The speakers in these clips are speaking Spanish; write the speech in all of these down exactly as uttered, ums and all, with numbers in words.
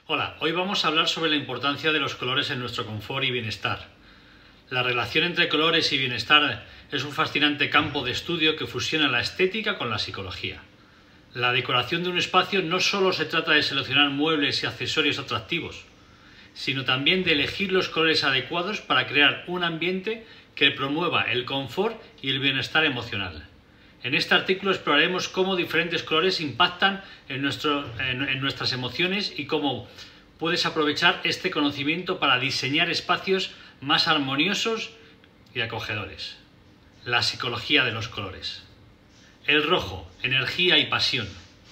Hola, hoy vamos a hablar sobre la importancia de los colores en nuestro confort y bienestar. La relación entre colores y bienestar es un fascinante campo de estudio que fusiona la estética con la psicología. La decoración de un espacio no solo se trata de seleccionar muebles y accesorios atractivos, sino también de elegir los colores adecuados para crear un ambiente que promueva el confort y el bienestar emocional. En este artículo exploraremos cómo diferentes colores impactan en, nuestro, en, en nuestras emociones y cómo puedes aprovechar este conocimiento para diseñar espacios más armoniosos y acogedores. La psicología de los colores. El rojo, energía y pasión.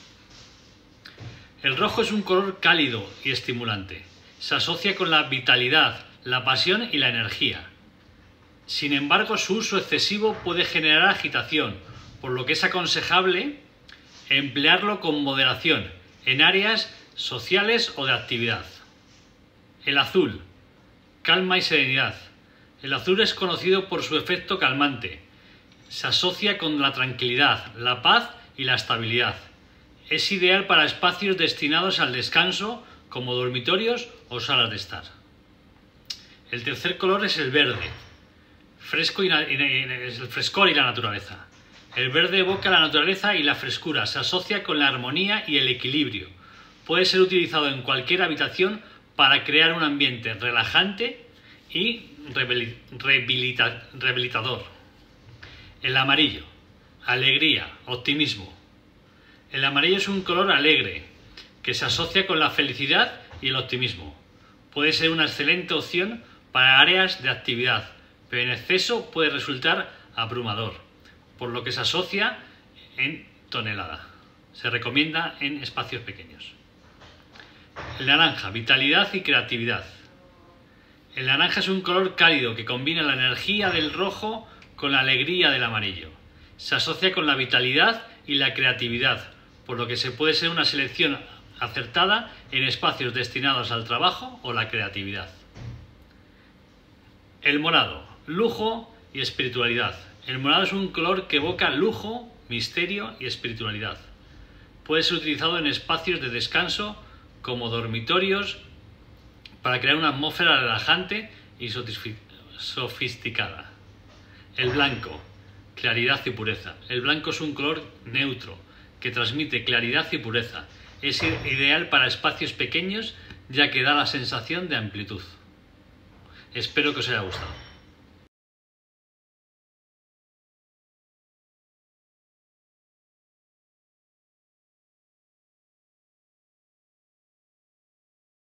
El rojo es un color cálido y estimulante. Se asocia con la vitalidad, la pasión y la energía. Sin embargo, su uso excesivo puede generar agitación, por lo que es aconsejable emplearlo con moderación en áreas sociales o de actividad. El azul, calma y serenidad. El azul es conocido por su efecto calmante. Se asocia con la tranquilidad, la paz y la estabilidad. Es ideal para espacios destinados al descanso, como dormitorios o salas de estar. El tercer color es el verde, fresco y es el frescor y la naturaleza. El verde evoca la naturaleza y la frescura, se asocia con la armonía y el equilibrio. Puede ser utilizado en cualquier habitación para crear un ambiente relajante y rehabilitador. El amarillo, alegría, optimismo. El amarillo es un color alegre que se asocia con la felicidad y el optimismo. Puede ser una excelente opción para áreas de actividad, pero en exceso puede resultar abrumador, por lo que se asocia en tonelada. Se recomienda en espacios pequeños. El naranja, vitalidad y creatividad. El naranja es un color cálido que combina la energía del rojo con la alegría del amarillo. Se asocia con la vitalidad y la creatividad, por lo que se puede ser una selección acertada en espacios destinados al trabajo o la creatividad. El morado, lujo y espiritualidad. El morado es un color que evoca lujo, misterio y espiritualidad. Puede ser utilizado en espacios de descanso como dormitorios para crear una atmósfera relajante y sofisticada. El blanco, claridad y pureza. El blanco es un color neutro que transmite claridad y pureza. Es ideal para espacios pequeños ya que da la sensación de amplitud. Espero que os haya gustado.